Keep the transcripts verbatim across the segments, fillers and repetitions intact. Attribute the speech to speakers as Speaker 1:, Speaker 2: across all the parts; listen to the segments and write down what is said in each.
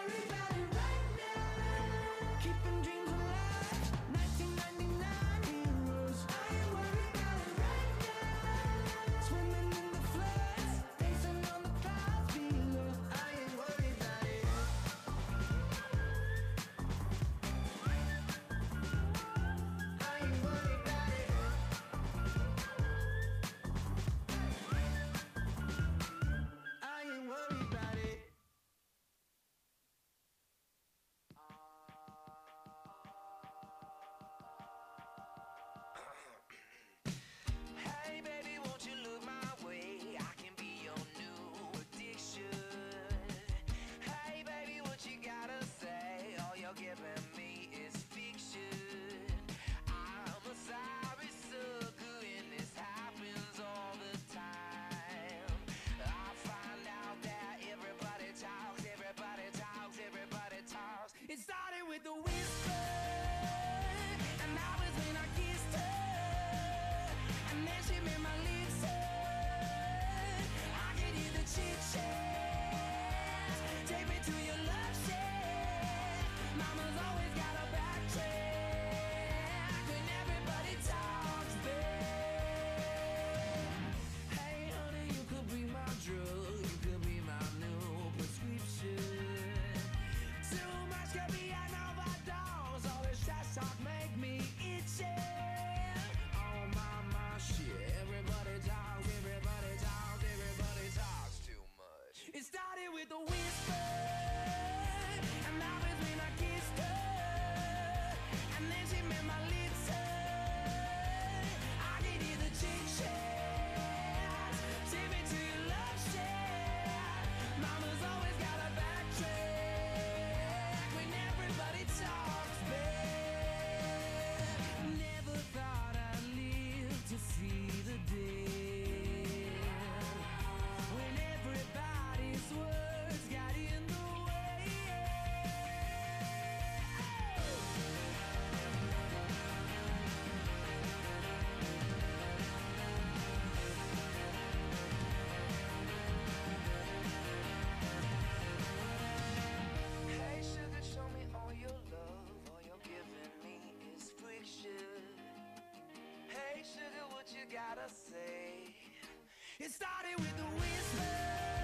Speaker 1: It started with a whisper,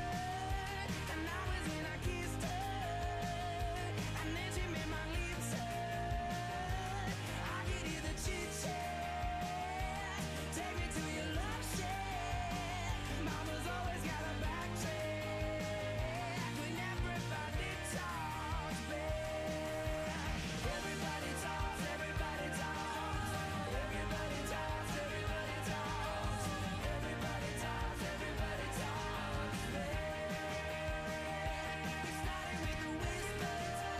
Speaker 1: and now it's when I kissed her, and then she made my lips hurt. I could hear the chit chat, take me to your love shack. Mama's always got a backtrack when everybody talks back. Everybody talks, everybody talks, everybody talks, everybody talks, everybody talks, everybody talks back. It started with a whisper,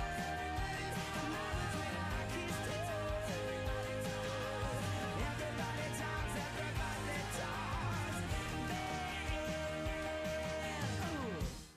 Speaker 1: and now it's when I kissed her. Everybody talks, everybody talks, everybody talks back. Ooh.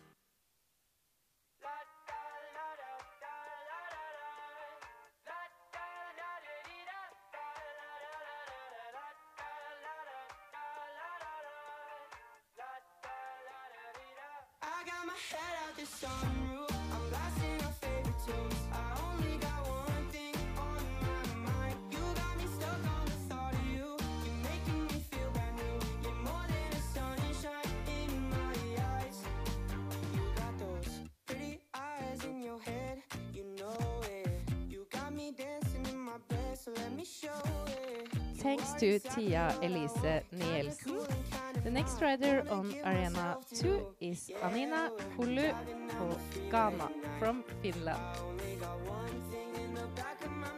Speaker 1: I got my head out the sunroof. I'm blasting our favorite tunes. I only got one thing on my mind. You got me stuck on the thought of you. You're making me feel brand new. You're more than a sunshine in my eyes. You got those pretty eyes in your head. You know it. You got me dancing in my bed, so let me show it.
Speaker 2: Thanks to Tia Elise Nielsen. The next rider on Arena two is Anina Hulu of Ghana from Finland.
Speaker 1: I only got one thing in the back of my